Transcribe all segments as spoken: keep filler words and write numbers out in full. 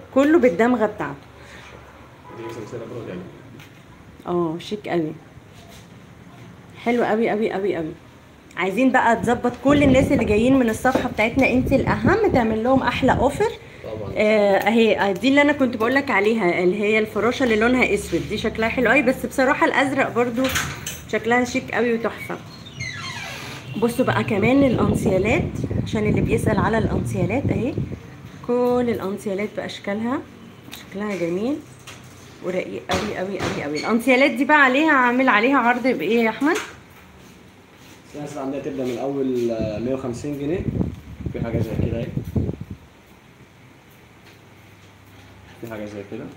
كله بالدمغه بتاعته. دي سلسله برودكت. اه شيك قوي، حلو قوي قوي قوي قوي. عايزين بقى تظبط كل الناس اللي جايين من الصفحه بتاعتنا انت الاهم، تعمل لهم احلى اوفر. طبعا. آه، اهي دي اللي انا كنت بقول لك عليها، اللي هي الفراشه اللي لونها اسود دي، شكلها حلو قوي، بس بصراحه الازرق برضو شكلها شيك قوي وتحفه. بصوا بقى كمان الانسيالات، عشان اللي بيسأل على الانسيالات اهي، كل الانسيالات باشكالها، شكلها جميل ورقيق قوي قوي قوي قوي. الانسيالات دي بقى عليها، عامل عليها عرض بايه يا احمد؟ السلاسل عندها تبدا من اول مية وخمسين جنيه، في حاجه زي كده اهي، في حاجه زي كده،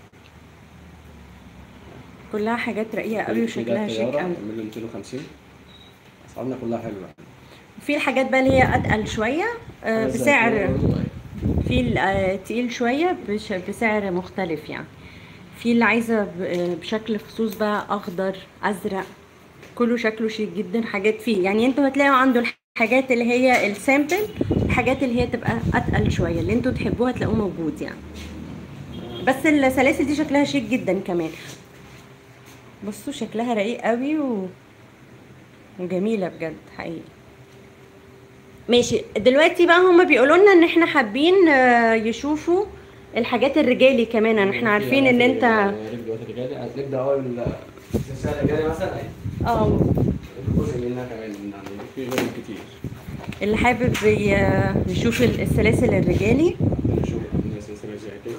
كلها حاجات رقيقه قوي وشكلها شيك قوي. عامل ميتين وخمسين. اسعارنا كلها حلوه. في الحاجات بقى اللي هي اتقل شويه آه، بسعر، في التقيل شويه بش- بسعر مختلف يعني. في اللي عايزه ب- بشكل خصوص بقى اخضر ازرق، كله شكله شيك جدا. حاجات فيه يعني انتوا هتلاقوا عنده الحاجات اللي هي السامبل، الحاجات اللي هي تبقى اتقل شويه اللي انتوا تحبوها تلاقوه موجود يعني. بس السلاسل دي شكلها شيك جدا كمان. بصوا شكلها رقيق قوي و... وجميله بجد حقيقي. ماشي، دلوقتي بقى هما بيقولوا لنا ان احنا حابين آه، يشوفوا الحاجات الرجالي كمان. يعني احنا عارفين ان انت نبدا اول السلسله الرجالي مثلا اهي، اه جزء منها كمان يعني في غير كتير. اللي حابب ي- يشوف السلاسل الرجالي نشوف عندنا سلسله زي كده.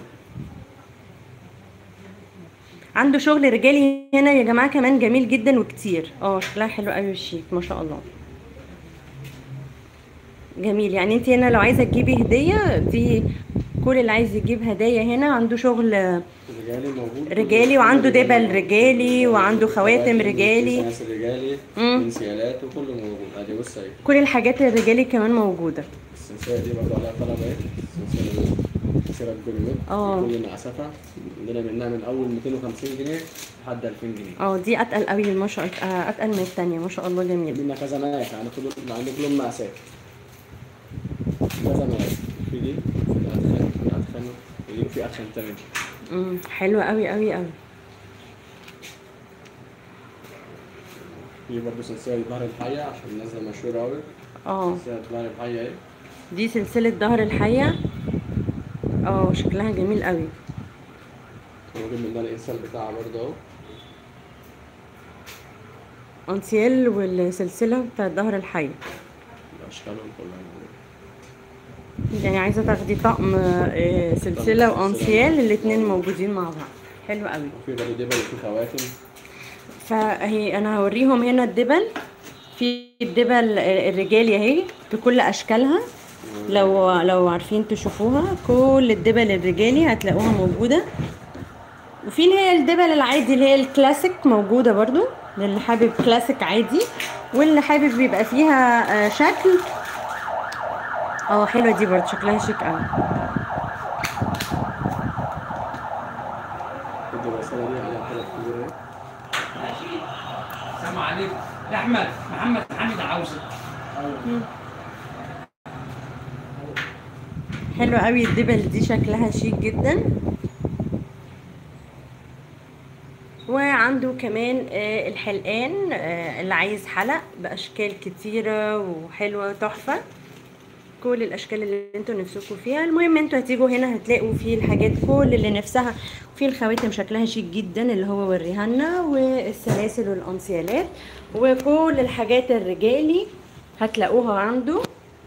عنده شغل رجالي هنا يا جماعه كمان جميل جدا وكتير. اه شكلها حلو قوي وشيك ما شاء الله، جميل. يعني انت هنا لو عايزه تجيبي هديه دي، كل اللي عايز يجيب هدايا هنا عنده شغل رجالي موجود، رجالي، وعنده دبل رجالي، وعنده خواتم رجالي، سلاسل رجالي، امم انسيالات، وكله موجود. ادي بص اهي كل الحاجات الرجالي كمان موجوده. السلسله دي برضه عليها طلب اهي، السلسله دي سلسله جوليميت اه كل مقاساتها، عندنا منها من اول ميتين وخمسين جنيه لحد ألفين جنيه. اه دي اتقل قوي ما شاء الله، آه، اتقل من التانية ما شاء الله، جميل. عندنا كذا مقاس يعني، كل عندنا كلهم مقاسات، كذا مقاس. في دي في اتخن، في اتخن، في دي وفي اتخن تاني. امم حلوه قوي قوي قوي. في برضه سلسله ظهر الحيه عشان نازله مشهوره قوي. اه سلسله ظهر الحيه اهي، دي سلسله ظهر الحيه، اه شكلها جميل قوي. موجود منها الانسان بتاعها برضه اهو. انسيال والسلسله بتاعت ظهر الحيه، اشكالهم كلها موجوده. يعني عايزه تاخدي طقم آه، سلسله وانسيال الاتنين موجودين مع بعض، حلو قوي. وفي برضه دبل وفي خواتم. فهي انا هوريهم هنا الدبل، في الدبل الرجالي اهي بكل اشكالها، لو لو عارفين تشوفوها كل الدبل الرجالي هتلاقوها موجوده. وفي اللي هي الدبل العادي اللي هي الكلاسيك موجوده برضو، للي حابب كلاسيك عادي، واللي حابب بيبقى فيها آه، شكل. اه حلوه دي برضو شكلها شيك قوي. الدراسة دي عليها ثلاث كبيرة. ماشي. السلام عليكم يا احمد، محمد حامد عاوزك. حلوه قوي الدبل دي شكلها شيك جدا. وعنده كمان آه، الحلقان آه، اللي عايز حلق باشكال كتيره وحلوه تحفه، كل الاشكال اللي انتوا نفسكم فيها. المهم انتوا هتيجوا هنا هتلاقوا فيه الحاجات كل اللي نفسها. في الخواتم شكلها شيك جدا اللي هو وريها لنا، والسلاسل والانسيالات، وكل الحاجات الرجالي هتلاقوها عنده.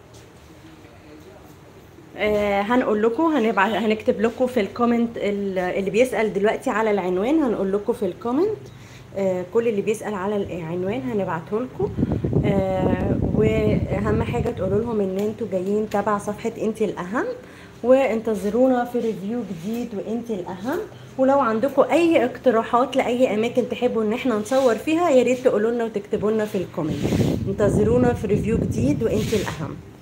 آه هنقول لكم، هنبعت هنكتب لكم في الكومنت اللي بيسأل دلوقتي على العنوان، هنقول لكم في الكومنت آه كل اللي بيسأل على العنوان هنبعته لكم. آه واهم حاجه تقولوا لهم ان انتوا جايين تبع صفحه انت الاهم، وانتظرونا في ريفيو جديد وانت الاهم. ولو عندكم اي اقتراحات لاي اماكن تحبوا ان احنا نصور فيها، يا ريت تقولوا لنا وتكتبوا لنا في الكومنت. انتظرونا في ريفيو جديد وانت الاهم.